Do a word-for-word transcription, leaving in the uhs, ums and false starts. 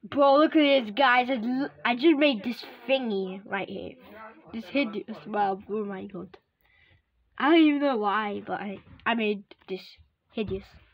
Bro, look at this, guys. I, l- I just made this thingy right here. This hideous. Wow, oh my god. I don't even know why, but I, I made this hideous.